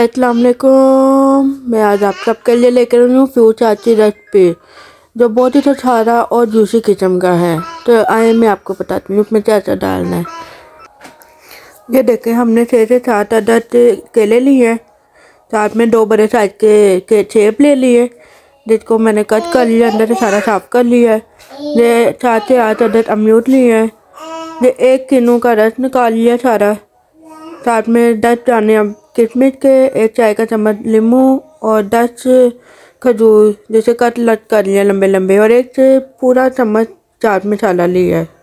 अस्सलाम वालेकुम। मैं आज आप सबके लिए लेकर आई हूँ फ्रूट चाट की रेसिपी जो बहुत ही छारा और जूसी किस्म का है। तो आए मैं आपको बताती हूँ उसमें क्या क्या डालना है। ये देखें, हमने 6 से 7 अदद केले लिए हैं। साथ में 2 बड़े साइज के सेब ले लिए जिसको मैंने कट कर लिया, अंदर से सारा साफ कर लिया है। ये 7 से 8 अदद अमरूद लिए हैं। ये 1 किलो का रस निकाल लिया सारा। साथ में 10 दाने किशमिश के, 1 चाय का चम्मच नींबू और 10 खजूर जैसे कट लट कर लिया लंबे लंबे, और 1 से पूरा चम्मच चाट मसाला लिया है।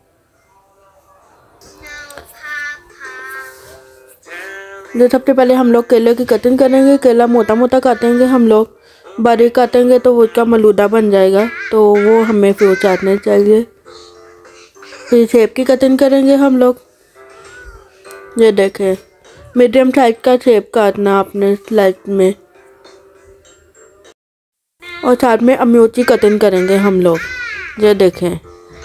जो सबसे पहले हम लोग केले की कटिंग करेंगे। केला मोटा मोटा काटेंगे हम लोग, बारीक काटेंगे तो वो उसका मलूदा बन जाएगा, तो वो हमें फ्रूट चाट नहीं चाहिए। फिर सेब की कटिंग करेंगे हम लोग। ये देखें, मीडियम साइज का सेब काटना अपने स्लाइस में, और साथ में अमरूद की कटिंग करेंगे हम लोग। ये देखें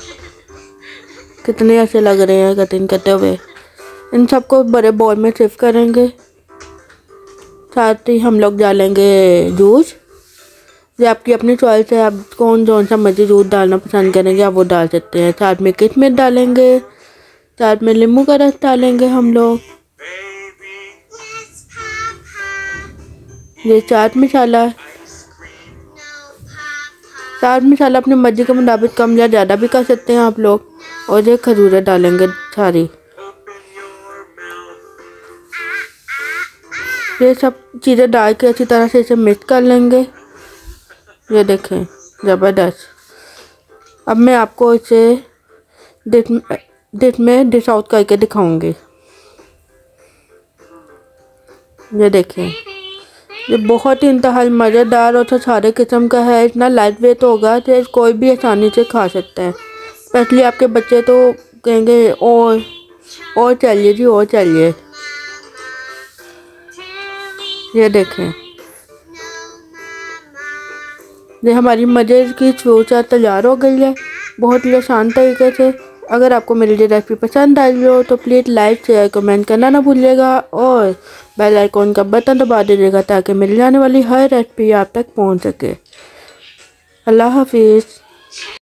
कितने ऐसे लग रहे हैं कटिंग करते हुए। इन सबको बड़े बाउल में शिफ्ट करेंगे। साथ ही हम लोग डालेंगे जूस। ये आपकी अपनी चॉइस है, आप कौन सा मर्जी जूस डालना पसंद करेंगे आप वो डाल सकते हैं। साथ में किशमिश डालेंगे, साथ में नींबू का रस डालेंगे हम लोग। ये चाट मसाला अपनी मर्जी के मुताबिक कम या ज़्यादा भी कर सकते हैं आप लोग। और ये खजूरें डालेंगे सारी। ये सब चीज़ें डाल के अच्छी तरह से इसे मिक्स कर लेंगे। ये देखें ज़बरदस्त। अब मैं आपको इसे डिश आउट करके दिखाऊंगी। ये देखें, ये बहुत ही इंतहाई मज़ेदार और छारे किस्म का है। इतना लाइट वेट होगा कि कोई भी आसानी से खा सकता है। स्पेशली आपके बच्चे तो कहेंगे और चाहिए जी, और चाहिए। ये देखें, ये हमारी मज़े की फ्रूट चाट तैयार हो गई है बहुत ही आसान तरीके से। अगर आपको मेरी ये रेसिपी पसंद आई हो तो प्लीज़ लाइक शेयर कमेंट करना ना भूलिएगा, और बेल आइकॉन का बटन दबा दीजिएगा ताकि मिल जाने वाली हर रेसिपी आप तक पहुंच सके। अल्लाह हाफिज़।